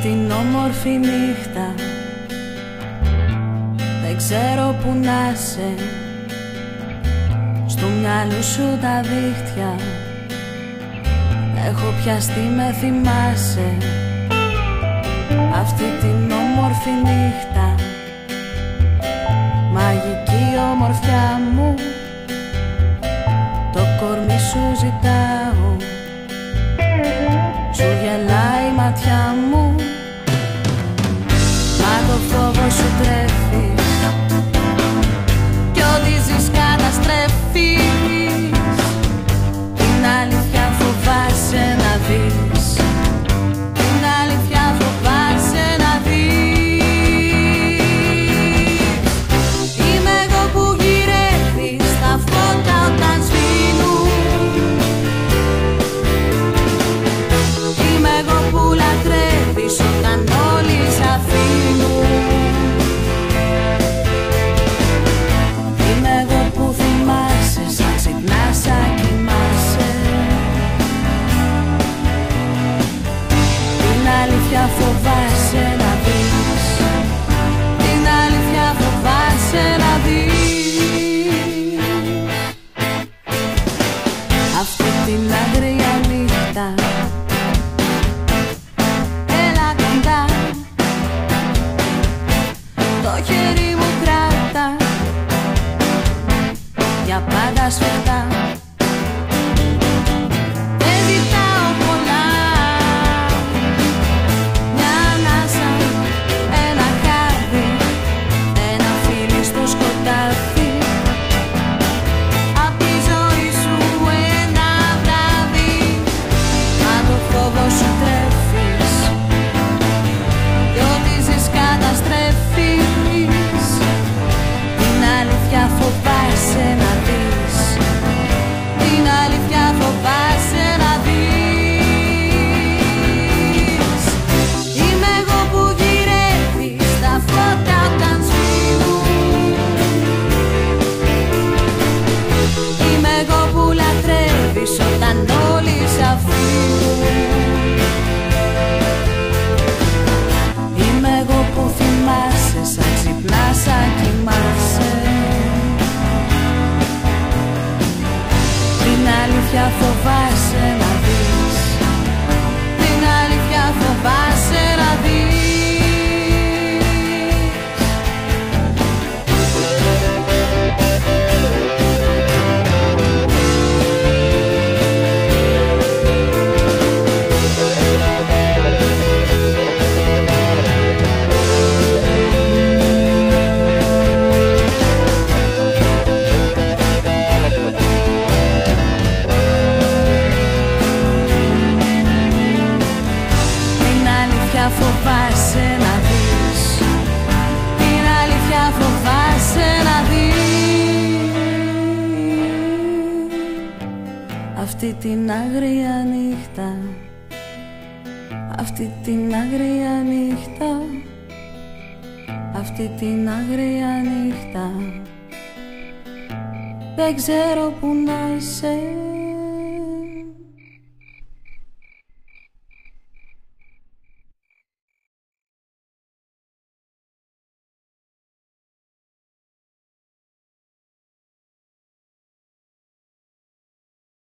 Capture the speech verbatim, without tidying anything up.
την όμορφη νύχτα δεν ξέρω που να σε. Στο μυαλό σου τα δίχτυα έχω πιαστεί, με θυμάσαι. Αυτή την όμορφη νύχτα, μαγική ομορφιά μου, το κορμί σου ζητάω, σου γελάει η ματιά μου. Μα το φόβο σου τρέφεις κι ό,τι ζεις καταστρέφεις. Την αλήθεια φοβάσαι να δεις, την αλήθεια φοβάσαι να δεις. Είμαι εγώ που γυρεύεις τα φώτα όταν σβήνουν. Είμαι εγώ που λατρεύεις όταν όλοι σ' αφήνουν. Είμαι εγώ που θυμάσαι σαν ξυπνάς, σαν κοιμάσαι. Την αλήθεια φοβάσαι να δεις, την αλήθεια φοβάσαι να δεις. Αυτή την άγρια νύχτα έλα κοντά, το χέρι μου κράτα για πάντα σφιχτά. Δεν ζητάω πολλά, μια ανάσα, ένα χάδι, ένα φίλι στο σκοτάδι. Απ' τη ζωή σου ένα βράδυ. Μα το φόβο σου τρέφεις κι ό,τι ζεις καταστρέφεις. Την αλήθεια φοβάσαι να δεις, την αλήθεια φοβάσαι να δεις. Είμαι εγώ που γυρεύεις τα φώτα όταν σβήνουν. Είμαι εγώ που λατρεύεις όταν όλοι σ' αφήνουν. Είμαι εγώ που θυμάσαι σαν ξυπνάς, σαν κοιμάσαι. Την αλήθεια φοβάσαι να δεις, την αλήθεια φοβάσαι να δεις. Φοβάσαι να δεις, την αλήθεια φοβάσαι να δεις. Αυτή την άγρια νύχτα, αυτή την άγρια νύχτα, αυτή την άγρια νύχτα δεν ξέρω που να είσαι.